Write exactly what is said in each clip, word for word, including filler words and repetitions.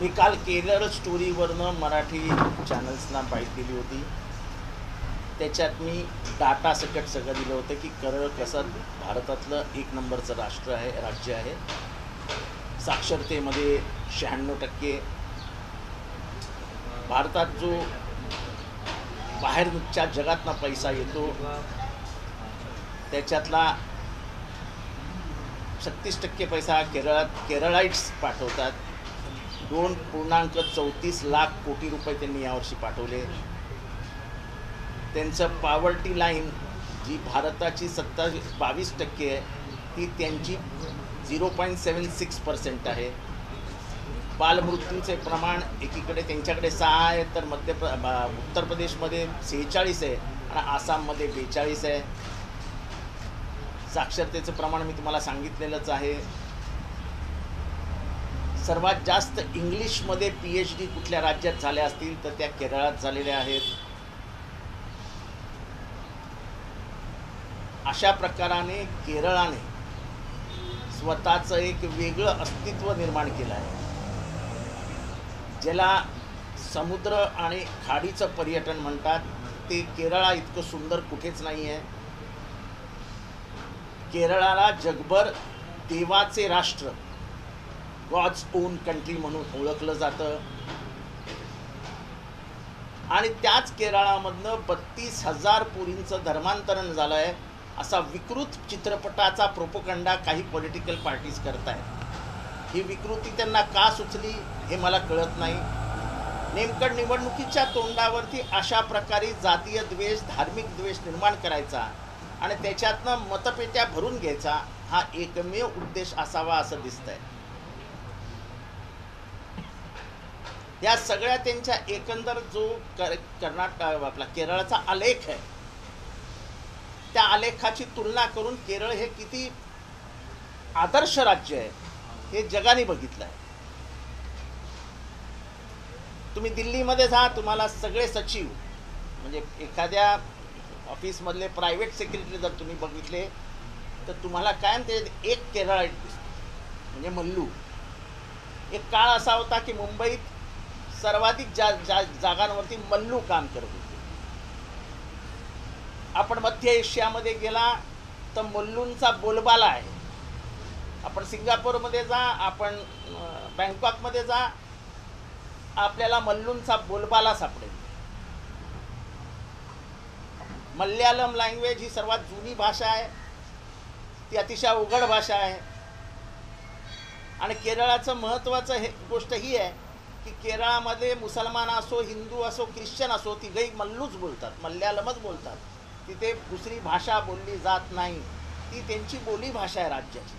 मी काल केरळ स्टोरीवरनं मराठी चॅनल्सना बाईट दिली होती. त्याच्यात मी डाटा सकट सगळं दिलं होतं की केरळ कसं भारतातलं एक नंबरचं राष्ट्र आहे, राज्य आहे. साक्षरतेमध्ये शहाण्णव टक्के. भारतात जो बाहेरच्या जगातनं पैसा येतो त्याच्यातला छत्तीस टक्के पैसा केरळात केरळाइट्स पाठवतात. दोन पूर्णांक चौतीस लाख कोटी रुपये त्यांनी यावर्षी पाठवले. त्यांचं पॉवर्टी लाईन जी भारताची सत्तावीस बावीस टक्के आहे ती त्यांची zero point seven six percent आहे. बालमृत्यूचे प्रमाण एकीकडे त्यांच्याकडे सहा आहे तर मध्य प्र उत्तर प्रदेशमध्ये सेहेचाळीस आहे आणि आसाममध्ये बेचाळीस आहे. साक्षरतेचं प्रमाण मी तुम्हाला सांगितलेलंच आहे. सर्वात जास्त इंग्लिशमध्ये पी एच डी कुठल्या राज्यात झाल्या असतील तर त्या केरळात झालेल्या आहेत. अशा प्रकाराने केरळाने स्वतःचं एक वेगळं अस्तित्व निर्माण केलं आहे. ज्याला समुद्र आणि खाडीचं पर्यटन म्हणतात ते केरळा इतकं सुंदर कुठेच नाही आहे. केरळाला जगभर देवाचे राष्ट्र, गॉड्स ओन कंट्री म्हणून ओळखलं जातं. आणि त्याच केरळामधनं बत्तीस हजार पोरींचं धर्मांतरण झालं आहे असा विकृत चित्रपटाचा प्रोपोगंडा काही पॉलिटिकल पार्टीज करत आहेत. ही विकृती त्यांना का सुचली हे मला कळत नाही. नेमकं निवडणुकीच्या तोंडावरती अशा प्रकारे जातीय द्वेष, धार्मिक द्वेष निर्माण करायचा आणि त्याच्यातनं मतपेट्या भरून घ्यायचा हा एकमेव उद्देश असावा असं दिसतंय. या सगळ्या त्यांच्या एकंदर जो कर कर्नाटक आपला केरळचा आलेख आहे त्या आलेखाची तुलना करून केरळ हे किती आदर्श राज्य आहे हे जगाने बघितलं आहे. तुम्ही दिल्लीमध्ये जा, तुम्हाला सगळे सचिव म्हणजे एखाद्या ऑफिसमधले प्रायव्हेट सेक्रेटरी जर तुम्ही बघितले तर तुम्हाला कायम ते एक केरळाइट दिसतो म्हणजे मल्लू. एक काळ असा होता की मुंबईत सर्वाधिक जा जा जागांवरती मल्लू काम करत होते. आपण मध्य एशियामध्ये गेला तर मल्लूंचा बोलबाला आहे. आपण सिंगापूरमध्ये जा, आपण बँकॉकमध्ये जा, आपल्याला मल्लूंचा बोलबाला सापडेल. मल्याळम लँग्वेज ही सर्वात जुनी भाषा आहे. ती अतिशय अवघड भाषा आहे. आणि केरळाचं महत्त्वाचं हे गोष्ट ही आहे की केरळामध्ये मुसलमान असो, हिंदू असो, ख्रिश्चन असो, तिघही मल्लूच बोलतात, मल्याळमच बोलतात. तिथे दुसरी भाषा बोलली जात नाही. ती त्यांची बोली भाषा आहे राज्याची.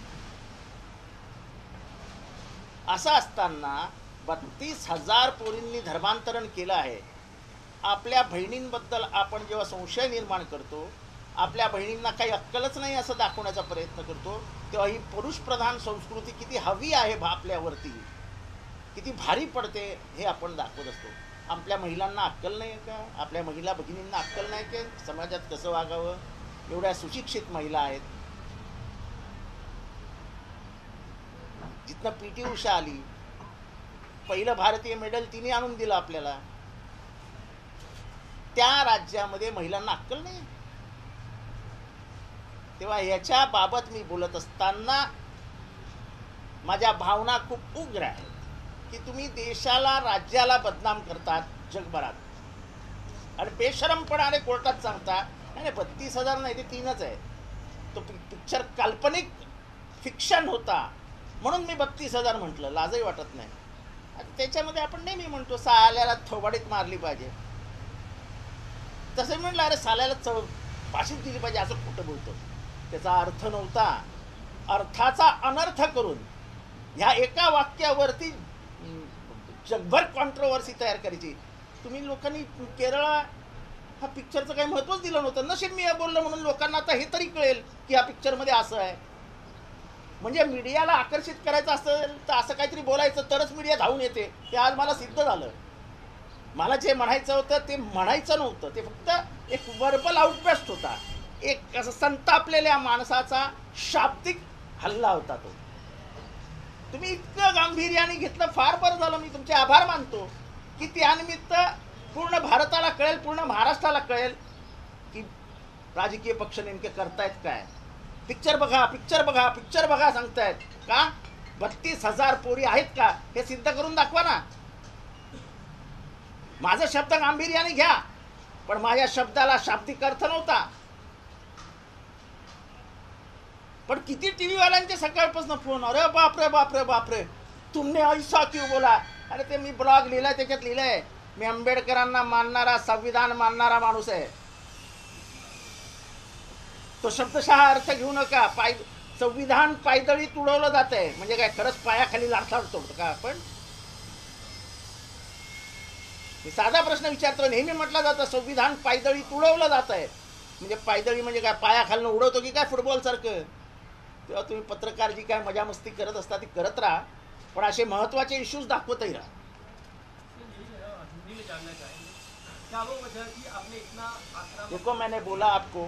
असं असताना बत्तीस हजार पोरींनी धर्मांतरण केलं आहे. आपल्या बहिणींबद्दल आपण जेव्हा संशय निर्माण करतो, आपल्या बहिणींना काही अक्कलच नाही असं दाखवण्याचा प्रयत्न करतो, तेव्हा ही पुरुषप्रधान संस्कृती किती हवी आहे आपल्यावरती, किती भारी पडते हे आपण दाखवत असतो. आपल्या महिलांना अक्कल नाही का? आपल्या महिला भगिनींना अक्कल नाही की समाजात कसं वागावं? एवढ्या सुशिक्षित महिला आहेत. जिथनं पी टी उषा आली, पहिलं भारतीय मेडल तिने आणून दिलं आपल्याला. त्या राज्यामध्ये महिलांना अक्कल नाही. तेव्हा याच्या बाबत मी बोलत असताना माझ्या भावना खूप उग्र आहेत की तुम्ही देशाला, राज्याला बदनाम करतात जगभरात आणि बेशरमपणाने कोर्टात सांगता नाही बत्तीस हजार नाही ते तीनच आहे. तो पिक्चर काल्पनिक फिक्शन होता म्हणून मी बत्तीस हजार म्हटलं, लाजही वाटत नाही. त्याच्यामध्ये आपण नेहमी म्हणतो साल्याला थोबाडीत मारली पाहिजे. तसं म्हटलं अरे साल्याला चव फाशीच दिली पाहिजे असं खोटं बोलतो. त्याचा अर्थ नव्हता. अर्थाचा अनर्थ करून ह्या एका वाक्यावरती जगभर कॉन्ट्रोवर्सी तयार करायची. तुम्ही लोकांनी केरळ हा पिक्चरचं काही महत्त्वच दिलं नव्हतं. नशीब मी बोललो म्हणून लोकांना आता हे तरी कळेल की ह्या पिक्चरमध्ये असं आहे. म्हणजे मीडियाला आकर्षित करायचं असेल तर असं काहीतरी बोलायचं तरच मीडिया धावून येते. ते आज मला सिद्ध झालं. मला जे म्हणायचं होतं ते म्हणायचं नव्हतं, ते फक्त एक वर्बल आउटबर्स्ट होता. एक असं संतापलेल्या माणसाचा शाब्दिक हल्ला होता तो. तुम्ही इतकं गांभीर्याने घेतलं, फार बरं झालं. मी तुमचे आभार मानतो की त्यानिमित्त पूर्ण भारताला कळेल, पूर्ण महाराष्ट्राला कळेल की राजकीय पक्ष नेमके करतायत काय. पिक्चर बघा, पिक्चर बघा, पिक्चर बघा सांगतायत का. बत्तीस हजार पोरी आहेत का हे सिद्ध करून दाखवा ना. माझा शब्द गांभीर्याने घ्या, पण माझ्या शब्दाला शाब्दिक अर्थ नव्हता. पण किती टीव्ही वाल्यांचे सकाळपासून फोन, अरे बापरे बापरे बापरे तुमने ऐसा क्यों बोला. अरे ते मी ब्लॉग लिहिलाय, त्याच्यात लिहिलंय मी आंबेडकरांना मानणारा, संविधान मानणारा माणूस आहे. तो शब्दशः अर्थ घेऊ नका. पाय संविधान पायदळी तुडवलं जात आहे म्हणजे काय, खरंच पायाखाली लाथाडतो का आपण. मी साधा प्रश्न विचारतो. नेहमी म्हटलं जातं संविधान पायदळी तुडवलं जात आहे म्हणजे पायदळी म्हणजे काय, पायाखालनं उडवतो की काय फुटबॉल सारखं. तेव्हा तुम्ही पत्रकार जी काय मजा मस्ती करत असता ती करत राहा, पण असे महत्वाचे इश्यूज दाखवतही राहा. देखो मैंने बोला आपको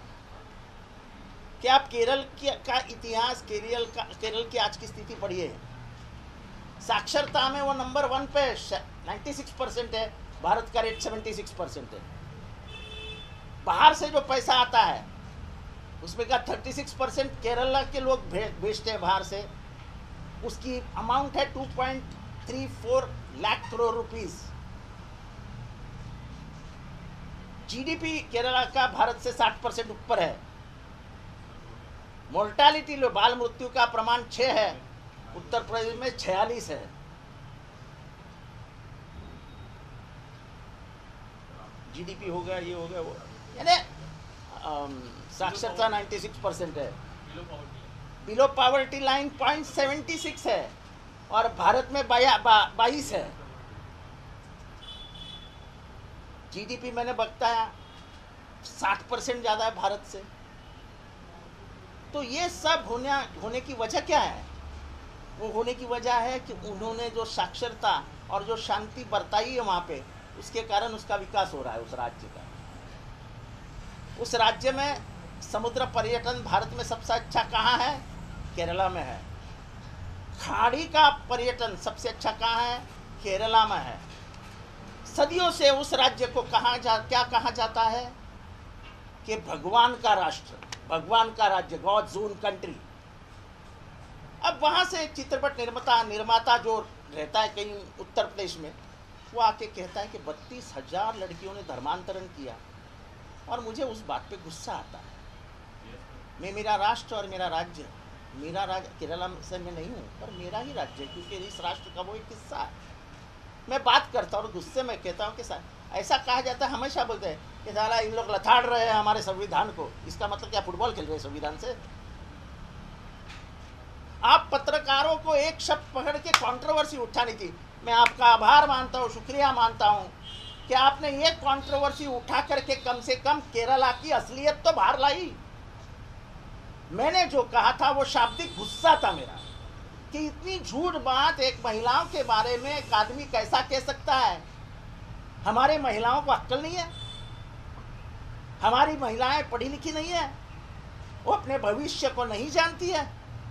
कि आप केरल की का इतिहास, केरल का केरल की आज की स्थिति पढ़िए. साक्षरता में वो नंबर वन पे छियानवे परसेंट है, भारत का रेट छिहत्तर परसेंट है. बाहर से जो पैसा आता है उसमें का छत्तीस परसेंट केरला के लोग भेजते हैं बाहर से. उसकी अमाउंट है two point three four lakh crore rupees. GDP Kerala का भारत से साठ परसेंट ऊपर है. मोर्टालिटी लो, बाल मृत्यु का प्रमाण छः है, उत्तर प्रदेश में छियालीस है. जीडीपी हो गया, ये हो गया, वो यानी साक्षरता छियानवे परसेंट है. Below poverty line point seventy six है और भारत में बाईस है. जीडीपी मैंने बताया साठ परसेंट ज़्यादा है भारत से. तो ये सब होने होने की वजह क्या है. वो होने की वजह है कि उन्होंने जो साक्षरता और जो शांति बरताई है वहाँ पे, उसके कारण उसका विकास हो रहा है उस राज्य का. उस राज्य में समुद्र पर्यटन भारत में सबसे अच्छा कहाँ है, केरला में है. खाड़ी का पर्यटन सबसे अच्छा कहाँ है, केरला में है. सदियों से उस राज्य को कहा जा क्या कहा जाता है कि भगवान का राष्ट्र, भगवान का राज्य, गॉड्स ओन कंट्री. अब वहाँ से चित्रपट निर्माता निर्माता जो रहता है कहीं उत्तर प्रदेश में, वो आके कहता है कि बत्तीस हजार लड़कियों ने धर्मांतरण किया. और मुझे उस बात पे गुस्सा आता है. मैं, मेरा राष्ट्र और मेरा राज्य, मेरा राज्य केरला से मैं नहीं हूँ पर मेरा ही राज्य है, क्योंकि इस राष्ट्र का वो एक हिस्सा है. मैं बात करता हूँ और गुस्से में कहता हूँ कि ऐसा कहा जाता है, हमेशा बोलते हैं कि साला इन लोग लथाड़ रहे हैं हमारे संविधान को. इसका मतलब क्या, फुटबॉल खेल रहे हैं संविधान से. आप पत्रकारों को एक शब्द पकड़ के कंट्रोवर्सी उठाने की, मैं आपका आभार मानता हूँ, शुक्रिया मानता हूँ कि आपने ये कंट्रोवर्सी उठा करके कम से कम केरला की असलियत तो बाहर लाई. मैंने जो कहा था वो शाब्दिक गुस्सा था मेरा कि इतनी झूठ बात एक महिलाओं के बारे में एक आदमी कैसा कह सकता है. हमारे महिलाओं को अक्ल नहीं है, हमारी महिलाएं पढ़ी लिखी नहीं है, वो अपने भविष्य को नहीं जानती है.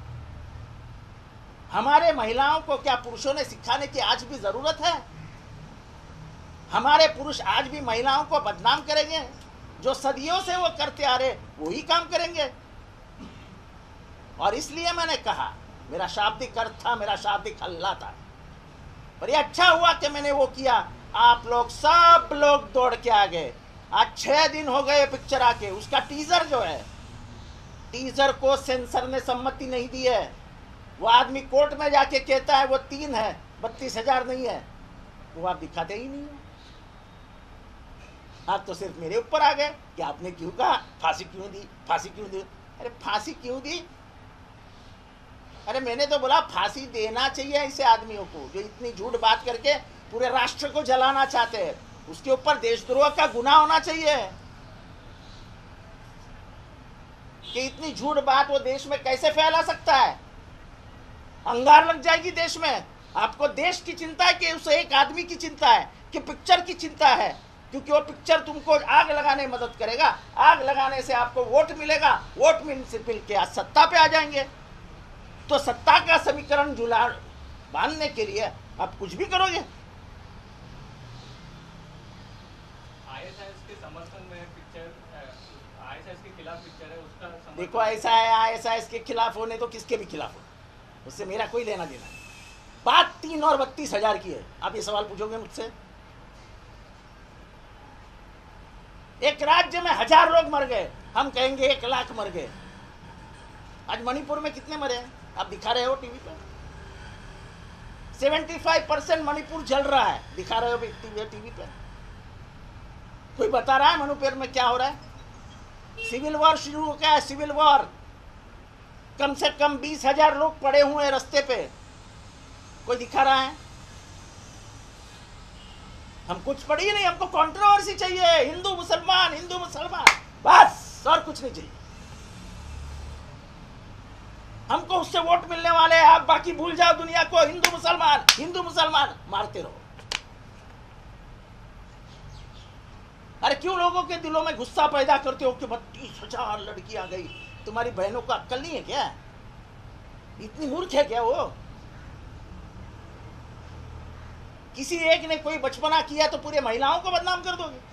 हमारे महिलाओं को क्या पुरुषों ने सिखाने की आज भी जरूरत है. हमारे पुरुष आज भी महिलाओं को बदनाम करेंगे, जो सदियों से वो करते आ रहे वही काम करेंगे. और इसलिए मैंने कहा, मेरा शाब्दिक अर्थ था, मेरा शाब्दिक हल्ला था. पर ये अच्छा हुआ कि मैंने वो किया. आप लोग सब लोग दौड़ के आ गए. आज छह दिन हो गए पिक्चर आके. उसका टीजर जो है, टीजर को सेंसर ने सम्मति नहीं दी है. वो आदमी कोर्ट में जाके कहता है वो तीन है, बत्तीस हजार नहीं है. वो आप दिखाते ही नहीं है. आप तो सिर्फ मेरे ऊपर आ गए कि आपने क्यों कहा, फांसी क्यों दी, फांसी क्यों दी. अरे फांसी क्यों दी? अरे मैंने तो बोला फांसी देना चाहिए ऐसे आदमियों को जो इतनी झूठ बात करके पूरे राष्ट्र को जलाना चाहते हैं. उसके ऊपर देशद्रोह का गुनाह होना चाहिए कि इतनी झूठ बात वो देश में कैसे फैला सकता है. अंगार लग जाएगी देश में. आपको देश की चिंता है कि उस एक आदमी की चिंता है कि पिक्चर की चिंता है, क्योंकि वो पिक्चर तुमको आग लगाने में मदद करेगा. आग लगाने से आपको वोट मिलेगा, वोट मिल से मिल के आज सत्ता पे आ जाएंगे. तो सत्ता का समीकरण जुला बांधने के लिए आप कुछ भी करोगे। आईएसआईएस के समर्थन में पिक्चर, आईएसआईएस के खिलाफ पिक्चर है, उसका समर्थन। देखो ऐसा है, आईएसआईएस के खिलाफ होने तो किसके भी खिलाफ हो, उससे मेरा कोई लेना देना नहीं। बात तीन और बत्तीस हजार की है। आप ये सवाल पूछोगे मुझसे? एक राज्य में हजार लोग मर गए, हम कहेंगे एक लाख मर गए। आज मणिपुर में कितने मरे हैं आप दिखा रहे हो टीवी पर? पचहत्तर परसेंट मणिपुर जल रहा है, दिखा रहे हो टीवी पे। कोई बता रहा है मणिपुर में क्या हो रहा है? सिविल वॉर शुरू हो गया है, सिविल वॉर। कम से कम बीस हजार लोग पड़े हुए हैं रास्ते पे, कोई दिखा रहा है? हम कुछ पढ़ी ही नहीं, हमको कंट्रोवर्सी चाहिए। हिंदू मुसलमान, हिंदू मुसलमान, बस, और कुछ नहीं चाहिए हमको। उससे वोट मिलने वाले हैं, आप बाकी भूल जाओ दुनिया को। हिंदू मुसलमान, हिंदू मुसलमान मारते रहो। अरे क्यों लोगों के दिलों में गुस्सा पैदा करते हो कि बत्तीस हजार लड़की आ गई? तुम्हारी बहनों को अक्ल नहीं है क्या? इतनी मूर्ख है क्या वो? किसी एक ने कोई बचपना किया तो पूरे महिलाओं को बदनाम कर दोगे?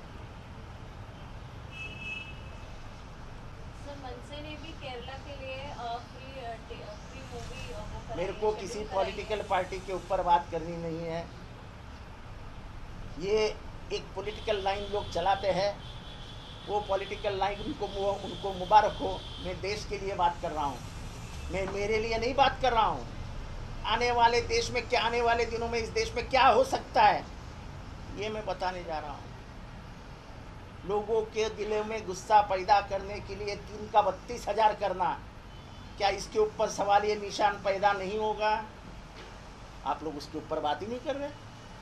सर, मनसे ने भी केरला के लिए फ्री फ्री मूवी। मेरे को किसी पॉलिटिकल पार्टी के ऊपर बात करनी नहीं है। ये एक पॉलिटिकल लाइन लोग चलाते हैं, वो पॉलिटिकल लाइन उनको उनको मुबारक हो। मैं देश के लिए बात कर रहा हूँ, मैं मेरे लिए नहीं बात कर रहा हूँ। आने वाले देश में क्या, आने वाले दिनों में इस देश में क्या हो सकता है, ये मैं बताने जा रहा हूँ। लोगों के दिलों में गुस्सा पैदा करने के लिए तीन का बत्तीस हजार करना, क्या इसके ऊपर सवाल ये निशान पैदा नहीं होगा? आप लोग उसके ऊपर बात ही नहीं कर रहे।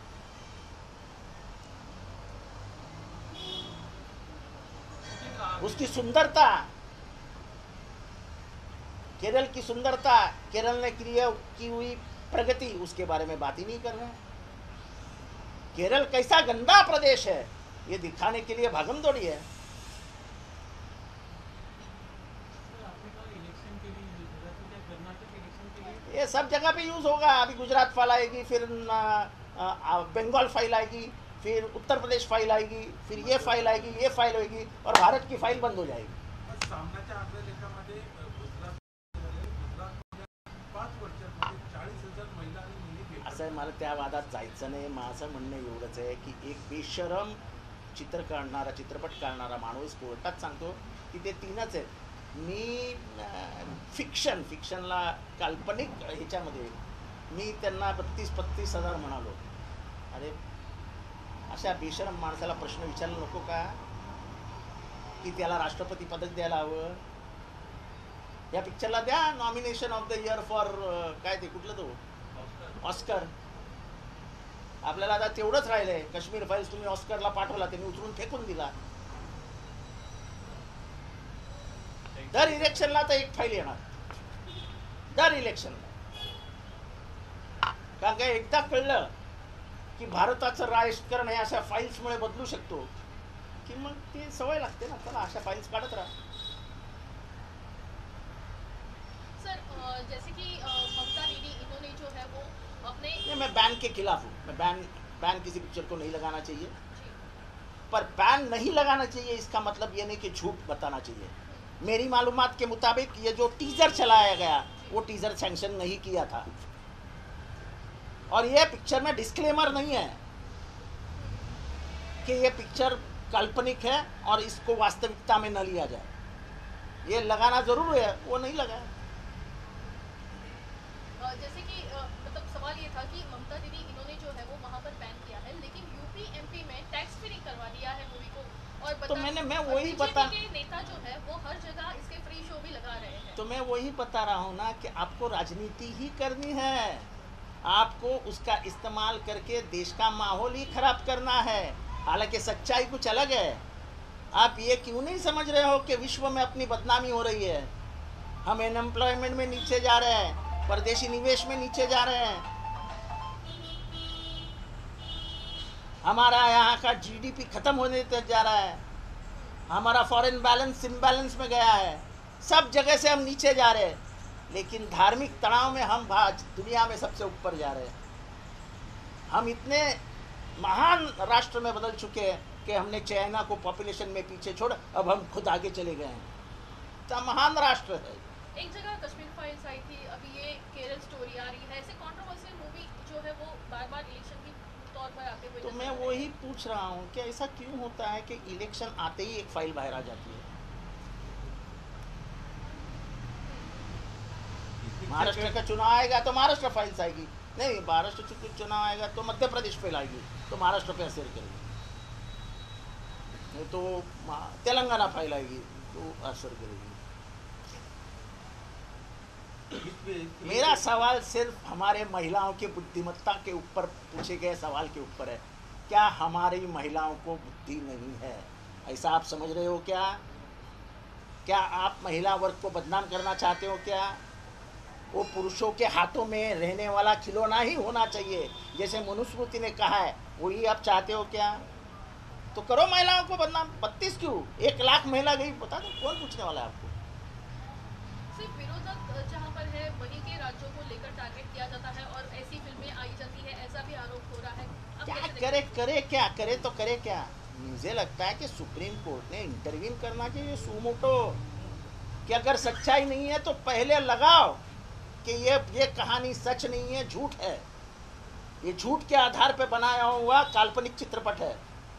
उसकी सुंदरता, केरल की सुंदरता, केरल ने की हुई प्रगति, उसके बारे में बात ही नहीं कर रहे हैं। केरल कैसा गंदा प्रदेश है ये दिखाने के लिए भागम दौड़ी है। ये सब जगह पे यूज होगा। अभी गुजरात फाइल आएगी, फिर बंगाल फाइल आएगी, फिर उत्तर प्रदेश फाइल आएगी, फिर ये फाइल आएगी, ये फाइल होगी, और भारत की फाइल बंद हो जाएगी। असं मला त्या वादात जायचं नाही। माझं म्हणणं एवढंच आहे की एक बेशरम चित्र काढणारा, चित्रपट काढणारा माणूस कोर्टात सांगतो की ते तीनच आहेत। मी फिक्शन फिक्शनला काल्पनिक ह्याच्यामध्ये मी त्यांना बत्तीस पत्तीस हजार म्हणालो। अरे अशा बेशरम माणसाला प्रश्न विचारला नको का की त्याला राष्ट्रपती पदक द्यायला हवं? या पिक्चरला द्या nomination of the year for काय ते कुठलं तो ऑस्कर। आपल्याला आता तेवढंच राहिलंय। काश्मीर फाईल्स तुम्ही ऑस्करला पाठवला, त्यांनी उचलून फेकून दिला। दर इलेक्शनला तर एक फाईल येणार, दर इलेक्शनला। कारण का एकदा कळलं की भारताचं राजकारण हे अशा फाईल्समुळे बदलू शकतो की मग ते सवय लागते ना, चला अशा फाईल्स काढत राहा। सर, जैसे कि ममता दीदी, इन्होंने जो है वो अपने ये मैं बैन के खिलाफ हूँ। मैं बैन बैन किसी पिक्चर को नहीं लगाना चाहिए, पर बैन नहीं लगाना चाहिए इसका मतलब ये नहीं कि झूठ बताना चाहिए। मेरी मालूमात के मुताबिक ये जो टीजर चलाया गया वो टीजर सैंक्शन नहीं किया था, और ये पिक्चर में डिस्क्लेमर नहीं है कि ये पिक्चर काल्पनिक है और इसको वास्तविकता में न लिया जाए। ये लगाना जरूर है, वो नहीं लगाया। जैसे कि मतलब सवाल ये था कि ममता दीदी, इन्होंने जो है वो वहाँ पर बैन किया है, लेकिन यूपी एमपी में टैक्स फ्री करवा दिया है मूवी को। और तो मैंने मैं वही बता के नेता जो है वो हर जगह इसके फ्री शो भी लगा रहे हैं। तो मैं वही बता रहा हूँ ना कि आपको राजनीति ही करनी है, आपको उसका इस्तेमाल करके देश का माहौल ही खराब करना है। हालांकि सच्चाई कुछ अलग है। आप ये क्यों नहीं समझ रहे हो कि विश्व में अपनी बदनामी हो रही है? हम अनएम्प्लॉयमेंट में नीचे जा रहे हैं, परदेशी निवेश में नीचे जा रहे हैं, हमारा यहाँ का जीडीपी खत्म होने तक जा रहा है, हमारा फॉरेन बैलेंस इम्बैलेंस में गया है, सब जगह से हम नीचे जा रहे हैं। लेकिन धार्मिक तनाव में हम आज दुनिया में सबसे ऊपर जा रहे हैं। हम इतने महान राष्ट्र में बदल चुके हैं कि हमने चाइना को पॉपुलेशन में पीछे छोड़ अब हम खुद आगे चले गए हैं। तो महान राष्ट्र है। एक जगह कश्मीर फाइल्स आई थी, अभी ये केरल स्टोरी आ रही है, ऐसे कंट्रोवर्शियल मूवी जो है वो बार बार इलेक्शन की तौर पर आते हुए। तो मैं वही पूछ रहा हूँ कि ऐसा क्यों होता है कि इलेक्शन आते ही एक फाइल बाहर आ जाती है। महाराष्ट्र का चुनाव आएगा तो महाराष्ट्र फाइल्स आएगी, नहीं महाराष्ट्र चुनाव आएगा तो मध्य प्रदेश पे लाएगी तो महाराष्ट्र पे असर करेगी, नहीं तो तेलंगाना फाइल आएगी तो असर करेगी। मेरा सवाल सिर्फ हमारे महिलाओं की बुद्धिमत्ता के ऊपर पूछे गए सवाल के ऊपर है। क्या हमारी महिलाओं को बुद्धि नहीं है, ऐसा आप समझ रहे हो क्या? क्या आप महिला वर्ग को बदनाम करना चाहते हो क्या? वो पुरुषों के हाथों में रहने वाला खिलौना ही होना चाहिए, जैसे मनुस्मृति ने कहा है, वही आप चाहते हो क्या? तो करो महिलाओं को बदनाम। बत्तीस क्यों, एक लाख महिला गई, बता दो कौन पूछने वाला है आपको? सिर्फ विरोधक जहाँ पर है वहीं के राज्यों को लेकर टारगेट किया जाता है और ऐसी फिल्में आई जाती है, ऐसा भी आरोप हो रहा है। अब क्या कैसे करे करे क्या करे तो करे क्या? मुझे लगता है कि सुप्रीम कोर्ट ने इंटरवीन करना चाहिए सुमोटो कि अगर सच्चाई नहीं है तो पहले लगाओ कि ये ये कहानी सच नहीं है, झूठ है, ये झूठ के आधार पर बनाया हुआ काल्पनिक चित्रपट है।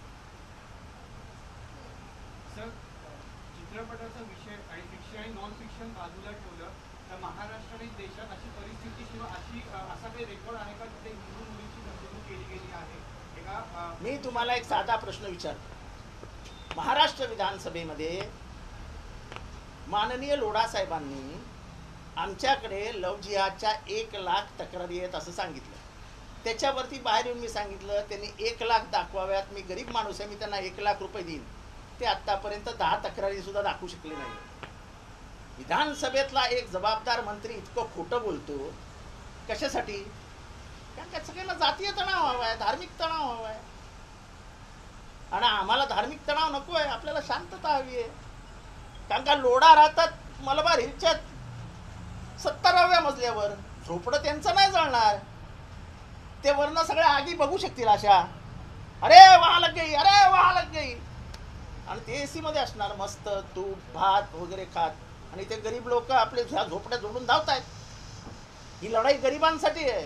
सर, चित्रपटाचा विषय आणि फिक्शन आणि नॉन फिक्शन बाजूला ठेवलं तर महाराष्ट्र देशात अशी परिस्थिती किंवा अशी असा काही रेकॉर्ड आहे का जिथे हिंदू मुलीची फसवणूक केली गेली आहे? एका मी तुम्हाला एक साधा प्रश्न विचारतो। महाराष्ट्र विधानसभेमध्ये माननीय लोढा साहेबांनी आमच्याकडे लव जिहादच्या एक लाख तक्रारी आहेत असं सांगितलं। त्याच्यावरती बाहेर येऊन मी सांगितलं त्यांनी एक लाख दाखवाव्यात, मी गरीब माणूस आहे, मी त्यांना एक लाख रुपये देईन। ते आत्तापर्यंत दहा तक्रारी सुद्धा दाखवू शकले नाही। विधानसभेतला एक जबाबदार मंत्री इतकं खोटं बोलतो कशासाठी? कारण का सगळ्यांना जातीय तणाव हवा आहे, धार्मिक तणाव हवा आहे, आणि आम्हाला धार्मिक तणाव नको आहे, आपल्याला शांतता हवी आहे। कारण का लोढा राहतात मलबार हिलच्या सत्तराव्या मजल्यावर, झोपडं त्यांचं नाही जळणार, ते वरनं सगळ्या आगी बघू शकतील अशा, अरे वहा लग गई, अरे वहा लग गई, आणि ते एसी मध्ये असणार मस्त तूप भात वगैरे खात, आणि ते गरीब लोक आपले ह्या झोपड्या जोडून धावतायत। ही लढाई गरिबांसाठी आहे।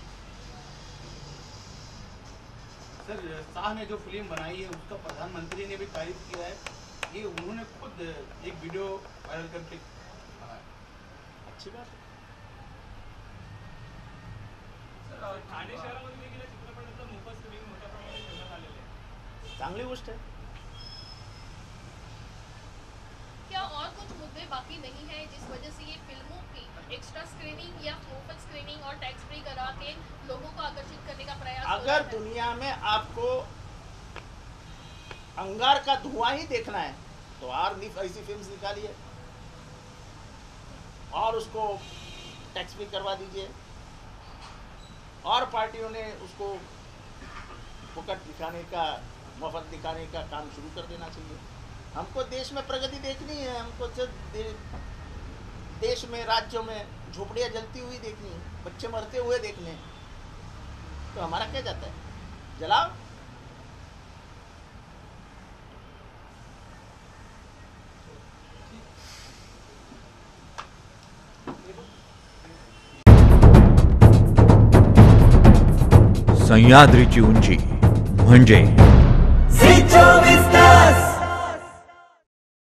सर, शाह ने जो फिल्म बनाई है उसका प्रधानमंत्री ने भी तारीफ किया है, ये उन्होंने खुद एक वीडियो वायरल करके बनाया। अच्छी बात है। सर, ठाणे शहरामध्ये देखील या चित्रपटाचं मोफत स्क्रीनिंग मोठ्या प्रमाणात ठेवण्यात आलेलं आहे। चांगली गोष्ट है। क्या और कुछ मुद्दे बाकी नहीं है जिस वजह से ये फिल्मों की एक्स्ट्रा स्क्रीनिंग या मुफ्त स्क्रीनिंग और टैक्स फ्री करा के लोगों को आकर्षित करने का प्रयास हो रहा अगर है? दुनिया में आपको अंगार का धुआं ही देखना है तो और निफ ऐसी फिल्म्स निकालिए और उसको टैक्स फ्री करवा दीजिए, और पार्टियों ने उसको फुकट दिखाने का, मुफ्त दिखाने का काम शुरू कर देना चाहिए। हमको देश में प्रगति देखनी है, हमको दे, देश में राज्यों में झोपड़ियाँ जलती हुई देखनी है, बच्चे मरते हुए देखने, तो हमारा क्या जाता है? जलाओ। सह्याद्रीची उंची म्हणजे